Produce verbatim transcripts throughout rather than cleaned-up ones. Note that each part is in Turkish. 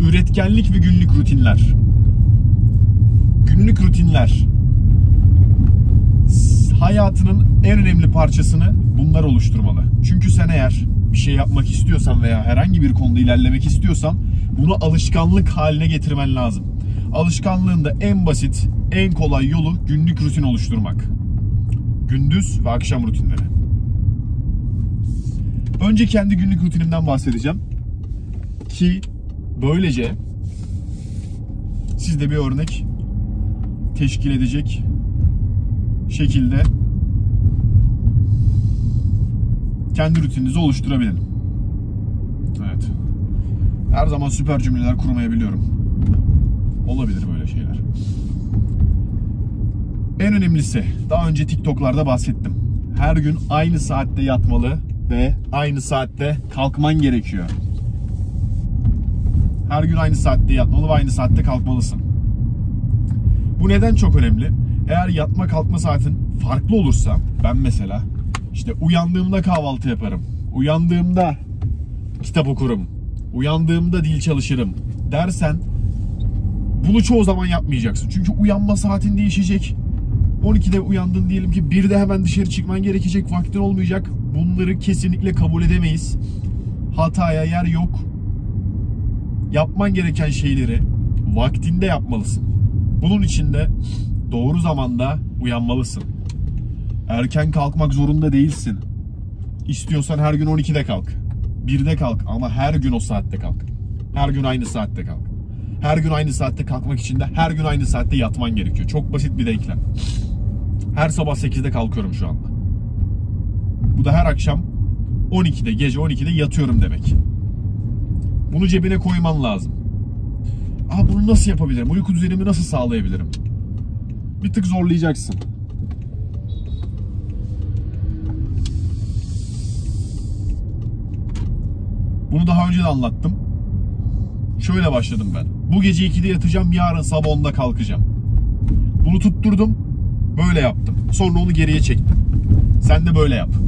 Üretkenlik ve günlük rutinler. Günlük rutinler hayatının en önemli parçasını bunlar oluşturmalı. Çünkü sen eğer bir şey yapmak istiyorsan veya herhangi bir konuda ilerlemek istiyorsan bunu alışkanlık haline getirmen lazım. Alışkanlığın da en basit, en kolay yolu günlük rutin oluşturmak. Gündüz ve akşam rutinleri. Önce kendi günlük rutinimden bahsedeceğim. Ki böylece siz de bir örnek teşkil edecek şekilde kendi rutininizi oluşturabilirim. Evet. Her zaman süper cümleler kurmayabiliyorum. Olabilir böyle şeyler. En önemlisi, daha önce TikTok'larda bahsettim. Her gün aynı saatte yatmalı ve aynı saatte kalkman gerekiyor. Her gün aynı saatte yatmalı ve aynı saatte kalkmalısın. Bu neden çok önemli? Eğer yatma kalkma saatin farklı olursa, ben mesela işte uyandığımda kahvaltı yaparım, uyandığımda kitap okurum, uyandığımda dil çalışırım dersen bunu çoğu zaman yapmayacaksın. Çünkü uyanma saatin değişecek. on ikide uyandın diyelim ki birde hemen dışarı çıkman gerekecek, vaktin olmayacak. Bunları kesinlikle kabul edemeyiz. Hataya yer yok. Yapman gereken şeyleri vaktinde yapmalısın. Bunun için de doğru zamanda uyanmalısın. Erken kalkmak zorunda değilsin. İstiyorsan her gün on ikide kalk. birde kalk ama her gün o saatte kalk. Her gün aynı saatte kalk. Her gün aynı saatte kalkmak için de her gün aynı saatte yatman gerekiyor. Çok basit bir denklem. Her sabah sekizde kalkıyorum şu anda. Bu da her akşam on ikide, gece on ikide yatıyorum demek. Bunu cebine koyman lazım. Aa, bunu nasıl yapabilirim? Uyku düzenimi nasıl sağlayabilirim? Bir tık zorlayacaksın. Bunu daha önce de anlattım. Şöyle başladım ben. Bu gece ikide yatacağım, yarın sabah onda kalkacağım. Bunu tutturdum, böyle yaptım. Sonra onu geriye çektim. Sen de böyle yap.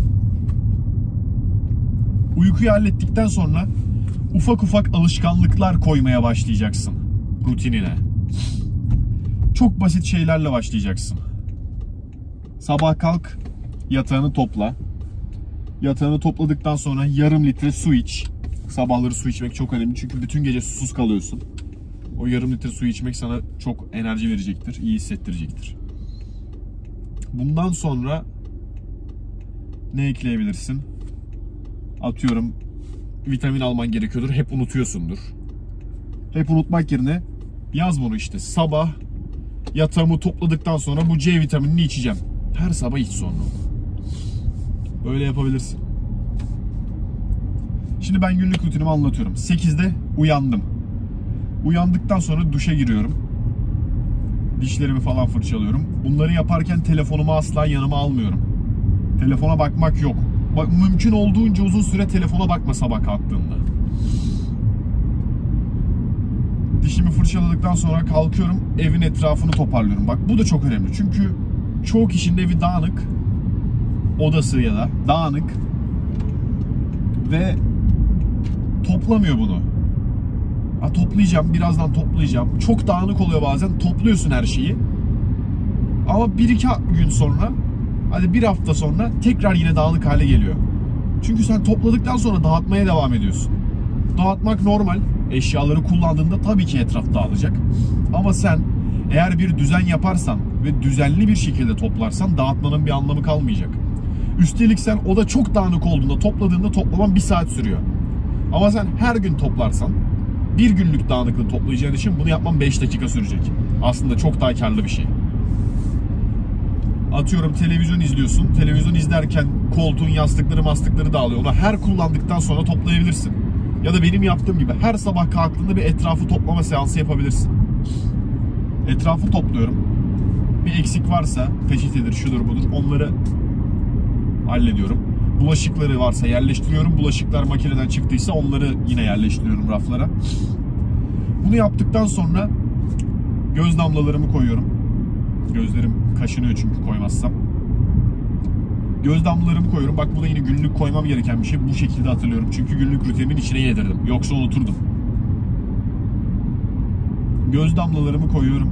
Uykuyu hallettikten sonra ufak ufak alışkanlıklar koymaya başlayacaksın rutinine. Çok basit şeylerle başlayacaksın. Sabah kalk, yatağını topla. Yatağını topladıktan sonra yarım litre su iç. Sabahları su içmek çok önemli çünkü bütün gece susuz kalıyorsun. O yarım litre suyu içmek sana çok enerji verecektir, iyi hissettirecektir. Bundan sonra ne ekleyebilirsin? Atıyorum, vitamin alman gerekiyordur, hep unutuyorsundur. Hep unutmak yerine yaz bunu işte. Sabah yatağımı topladıktan sonra bu C vitaminini içeceğim. Her sabah iç sonra. Böyle yapabilirsin. Şimdi ben günlük rutinimi anlatıyorum. sekizde uyandım. Uyandıktan sonra duşa giriyorum. Dişlerimi falan fırçalıyorum. Bunları yaparken telefonumu asla yanıma almıyorum. Telefona bakmak yok. Bak, mümkün olduğunca uzun süre telefona bakma sabah kalktığında. Dişimi fırçaladıktan sonra kalkıyorum. Evin etrafını toparlıyorum. Bak bu da çok önemli. Çünkü çoğu kişinin evi dağınık. Odası ya da dağınık. Ve toplamıyor bunu. Ha, toplayacağım, birazdan toplayacağım. Çok dağınık oluyor bazen. Topluyorsun her şeyi. Ama bir iki gün sonra, hadi bir hafta sonra tekrar yine dağınık hale geliyor. Çünkü sen topladıktan sonra dağıtmaya devam ediyorsun. Dağıtmak normal. Eşyaları kullandığında tabii ki etraf dağılacak. Ama sen eğer bir düzen yaparsan ve düzenli bir şekilde toplarsan dağıtmanın bir anlamı kalmayacak. Üstelik sen oda çok dağınık olduğunda, topladığında toplaman bir saat sürüyor. Ama sen her gün toplarsan, bir günlük dağınıklığı toplayacağın için bunu yapman beş dakika sürecek. Aslında çok daha karlı bir şey. Atıyorum televizyon izliyorsun. Televizyon izlerken koltuğun yastıkları mastıkları dağılıyor. Onu her kullandıktan sonra toplayabilirsin. Ya da benim yaptığım gibi her sabah kalktığında bir etrafı toplama seansı yapabilirsin. Etrafı topluyorum. Bir eksik varsa peçetedir, şudur budur, onları hallediyorum. Bulaşıkları varsa yerleştiriyorum. Bulaşıklar makineden çıktıysa onları yine yerleştiriyorum raflara. Bunu yaptıktan sonra göz damlalarımı koyuyorum. Gözlerim kaşınıyor çünkü koymazsam. Göz damlalarımı koyuyorum. Bak bu da yine günlük koymam gereken bir şey. Bu şekilde hatırlıyorum. Çünkü günlük rutinimin içine yedirdim. Yoksa unuturdum. Göz damlalarımı koyuyorum.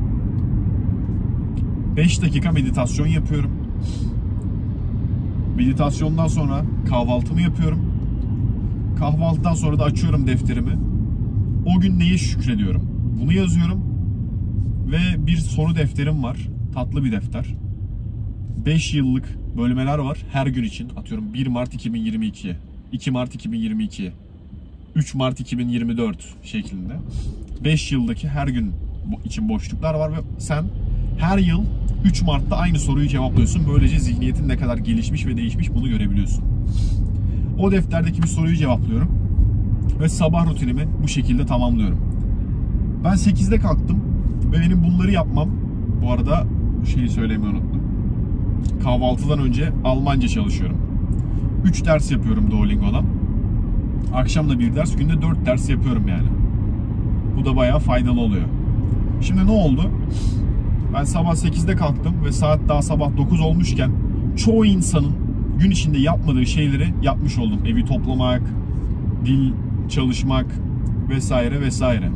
beş dakika meditasyon yapıyorum. Meditasyondan sonra kahvaltımı yapıyorum. Kahvaltıdan sonra da açıyorum defterimi. O gün neye şükrediyorum? Bunu yazıyorum. Ve bir soru defterim var. Tatlı bir defter. beş yıllık bölmeler var. Her gün için. Atıyorum bir Mart iki bin yirmi iki, iki Mart iki bin yirmi iki, üç Mart iki bin yirmi dört şeklinde. beş yıldaki her gün için boşluklar var ve sen her yıl üç Mart'ta aynı soruyu cevaplıyorsun. Böylece zihniyetin ne kadar gelişmiş ve değişmiş bunu görebiliyorsun. O defterdeki bir soruyu cevaplıyorum. Ve sabah rutinimi bu şekilde tamamlıyorum. Ben sekizde kalktım ve benim bunları yapmam, bu arada şeyi söylemeyi unuttum. Kahvaltıdan önce Almanca çalışıyorum. üç ders yapıyorum Duolingo'dan. Akşam da bir ders, günde dört ders yapıyorum yani. Bu da bayağı faydalı oluyor. Şimdi ne oldu? Ben sabah sekizde kalktım ve saat daha sabah dokuz olmuşken çoğu insanın gün içinde yapmadığı şeyleri yapmış oldum. Evi toplamak, dil çalışmak vesaire vesaire.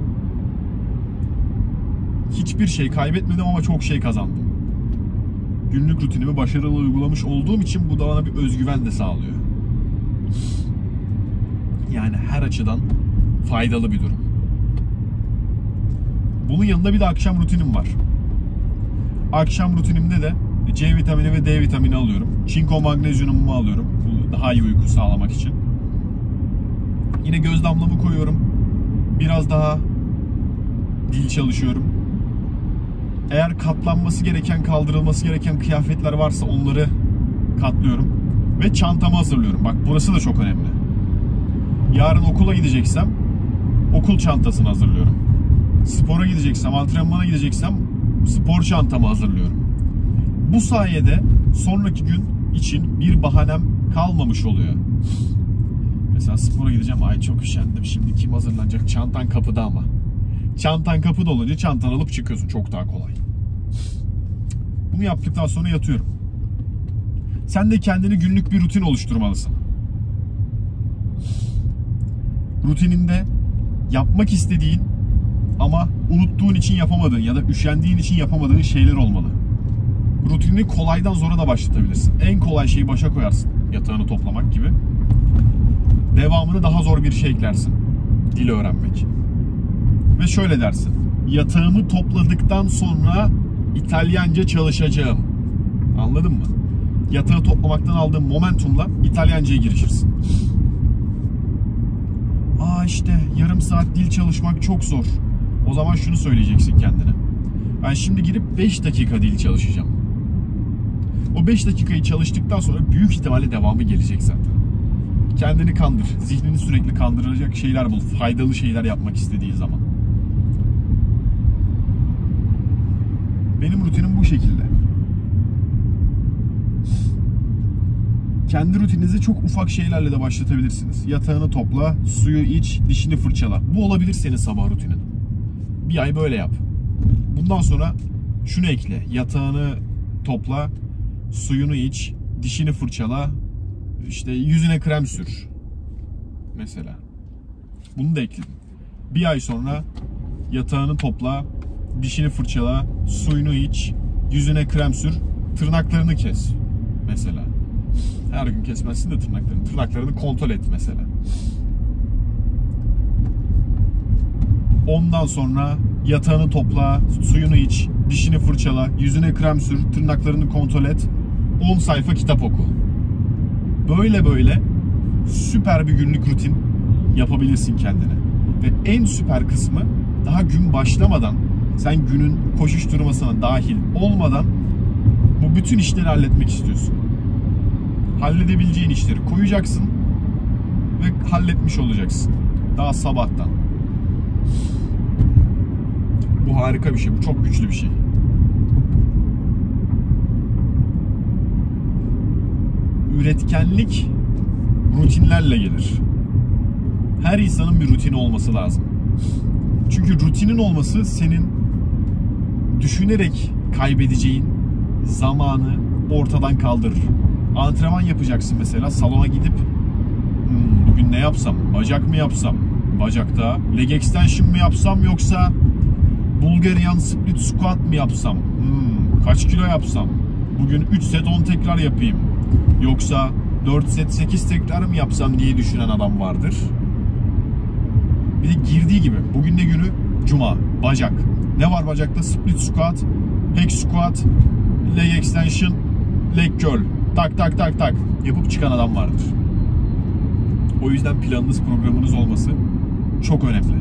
Hiçbir şey kaybetmedim ama çok şey kazandım. Günlük rutinimi başarılı uygulamış olduğum için bu da bana bir özgüven de sağlıyor. Yani her açıdan faydalı bir durum. Bunun yanında bir de akşam rutinim var. Akşam rutinimde de C vitamini ve D vitamini alıyorum. Çinko magnezyumumu alıyorum. Daha iyi uyku sağlamak için. Yine göz damlamı koyuyorum. Biraz daha dil çalışıyorum. Eğer katlanması gereken, kaldırılması gereken kıyafetler varsa onları katlıyorum. Ve çantamı hazırlıyorum. Bak burası da çok önemli. Yarın okula gideceksem okul çantasını hazırlıyorum. Spora gideceksem, antrenmana gideceksem spor çantamı hazırlıyorum. Bu sayede sonraki gün için bir bahanem kalmamış oluyor. Mesela spora gideceğim. Ay çok üşendim. Şimdi kim hazırlanacak? Çantan kapıda ama. Çantan kapıda olunca çantanı alıp çıkıyorsun. Çok daha kolay. Bunu yaptıktan sonra yatıyorum. Sen de kendini günlük bir rutin oluşturmalısın. Rutininde yapmak istediğin ama unuttuğun için yapamadığın ya da üşendiğin için yapamadığın şeyler olmalı. Rutinini kolaydan zora da başlatabilirsin. En kolay şeyi başa koyarsın. Yatağını toplamak gibi. Devamını daha zor bir şey eklersin. Dil öğrenmek. Ve şöyle dersin. Yatağımı topladıktan sonra İtalyanca çalışacağım. Anladın mı? Yatağı toplamaktan aldığın momentumla İtalyanca'ya girişirsin. Aa işte yarım saat dil çalışmak çok zor. O zaman şunu söyleyeceksin kendine. Ben şimdi girip beş dakika dil çalışacağım. O beş dakikayı çalıştıktan sonra büyük ihtimalle devamı gelecek zaten. Kendini kandır. Zihnini sürekli kandıracak şeyler bul. Faydalı şeyler yapmak istediğin zaman. Benim rutinim bu şekilde. Kendi rutininizi çok ufak şeylerle de başlatabilirsiniz. Yatağını topla, suyu iç, dişini fırçala. Bu olabilir senin sabah rutinin. Bir ay böyle yap. Bundan sonra şunu ekle. Yatağını topla, suyunu iç, dişini fırçala, işte yüzüne krem sür. Mesela. Bunu da ekledim. Bir ay sonra yatağını topla, dişini fırçala, suyunu iç, yüzüne krem sür, tırnaklarını kes. Mesela. Her gün kesmezsin de tırnaklarını. Tırnaklarını kontrol et mesela. Ondan sonra yatağını topla, suyunu iç, dişini fırçala, yüzüne krem sür, tırnaklarını kontrol et. on sayfa kitap oku. Böyle böyle süper bir günlük rutin yapabilirsin kendine. Ve en süper kısmı daha gün başlamadan, sen günün koşuşturmasına dahil olmadan bu bütün işleri halletmek istiyorsun. Halledebileceğin işleri koyacaksın ve halletmiş olacaksın. Daha sabahtan. Bu harika bir şey. Bu çok güçlü bir şey. Üretkenlik rutinlerle gelir. Her insanın bir rutini olması lazım. Çünkü rutinin olması senin düşünerek kaybedeceğin zamanı ortadan kaldırır. Antrenman yapacaksın mesela. Salona gidip hmm, bugün ne yapsam? Bacak mı yapsam? bacakta. Leg extension mı yapsam yoksa Bulgarian split squat mı yapsam? Hmm, kaç kilo yapsam? Bugün üç set on tekrar yapayım. Yoksa dört set sekiz tekrar mı yapsam diye düşünen adam vardır. Bir de girdiği gibi. Bugün ne günü? Cuma. Bacak. Ne var bacakta? Split squat, hack squat, leg extension, leg curl. Tak tak tak tak yapıp çıkan adam vardır. O yüzden planınız, programınız olması çok önemli.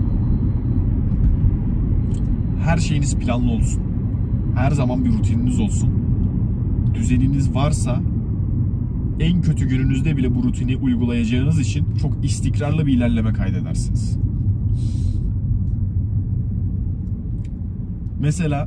Her şeyiniz planlı olsun. Her zaman bir rutininiz olsun. Düzeniniz varsa en kötü gününüzde bile bu rutini uygulayacağınız için çok istikrarlı bir ilerleme kaydedersiniz. Mesela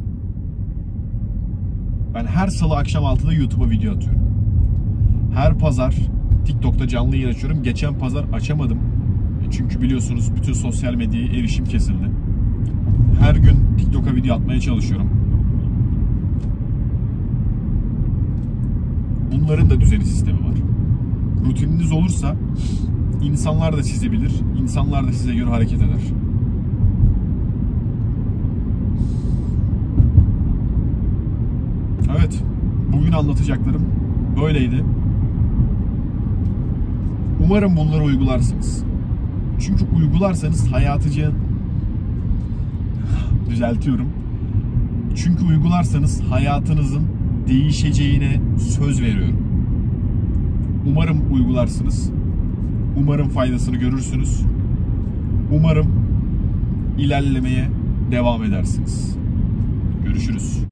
ben her salı akşam altıda YouTube'a video atıyorum. Her pazar TikTok'ta canlı yayın açıyorum. Geçen pazar açamadım. Çünkü biliyorsunuz bütün sosyal medyaya erişim kesildi. Her gün TikTok'a video atmaya çalışıyorum. Bunların da düzeni sistemi var. Rutininiz olursa insanlar da sizi bilir. İnsanlar da size göre hareket eder. Evet. Bugün anlatacaklarım böyleydi. Umarım bunları uygularsınız. Çünkü uygularsanız hayatıcı... Düzeltiyorum. Çünkü uygularsanız hayatınızın değişeceğine söz veriyorum. Umarım uygularsınız. Umarım faydasını görürsünüz. Umarım ilerlemeye devam edersiniz. Görüşürüz.